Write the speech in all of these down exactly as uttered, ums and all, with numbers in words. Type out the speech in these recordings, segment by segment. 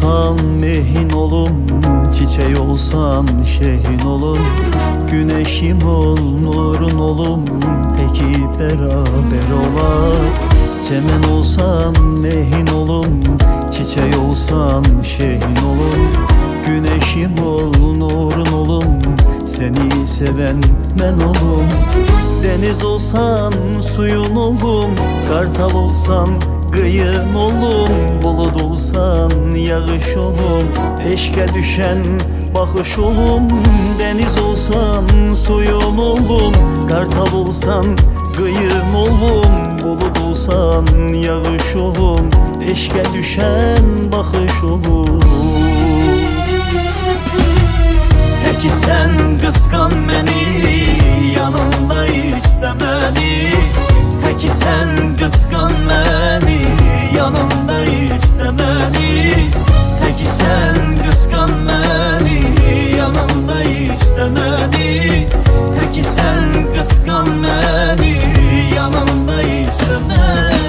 olsan mehin olum, çiçeği olsan şehin olum. Güneşim ol, nurun olum, peki beraber olar. Çemen olsan mehin olum, çiçeği olsan şehin olum. Güneşim ol, nurun olum, seni seven ben olum. Deniz olsan suyun olum, kartal olsan kıyın olum. Bulut olsan yağış olum, eşke düşen bakış olum. Deniz olsan suyun olum, kartal olsan kıyın olum. Bulut olsan yağış olum, eşke düşen bakış olum. Peki sen kıskan beni, yanımda istemeni. Peki sen kıskan beni, yanımda istemeni. Peki sen kıskan beni, yanımda istemeni. Peki sen kıskan beni, yanımda istemeni.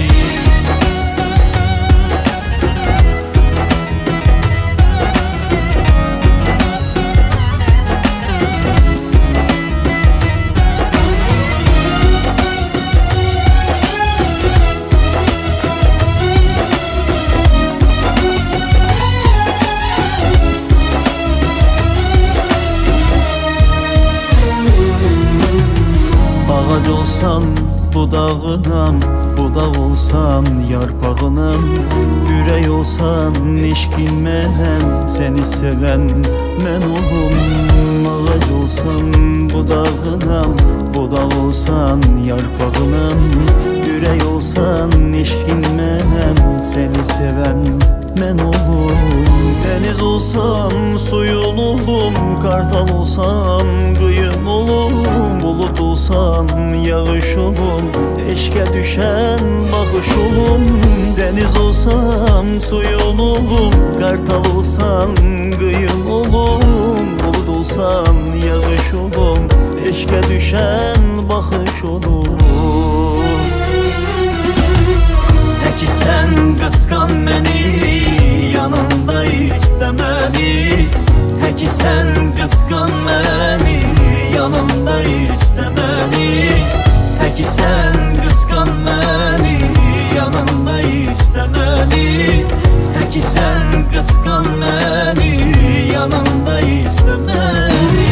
Ağac olsan budağınam, budaq olsan yarpağınam. Ürək olsan eşkin mənəm, seni seven mən olum. Ağac olsan budağınam, budaq olsan yarpağınam. Ürək olsan eşkin mənəm, seni seven mən olum. Deniz olsam suyun olum, kartal olsam kıyın olum. Bulut olsam yağış olum, eşke düşen bakış olum. Deniz olsam suyun olum, kartal olsam kıyın olum. Bulut olsam yağış olum, eşke düşen bakış olum. Peki sen kıskan beni, yanımda istemeni. Peki sen kıskan beni, yanımda istemeni. Peki sen kıskan beni, yanımda istemeni. Peki sen kıskan beni, yanımda istemeni.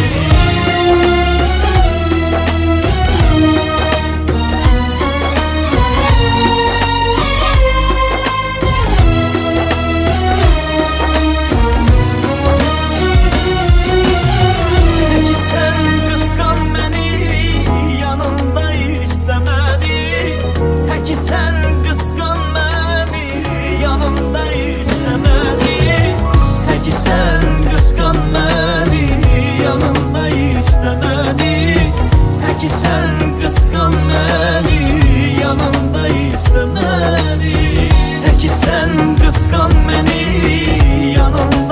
Peki sen kıskan beni, yanımda istemeni. Peki sen kıskan beni, yanımda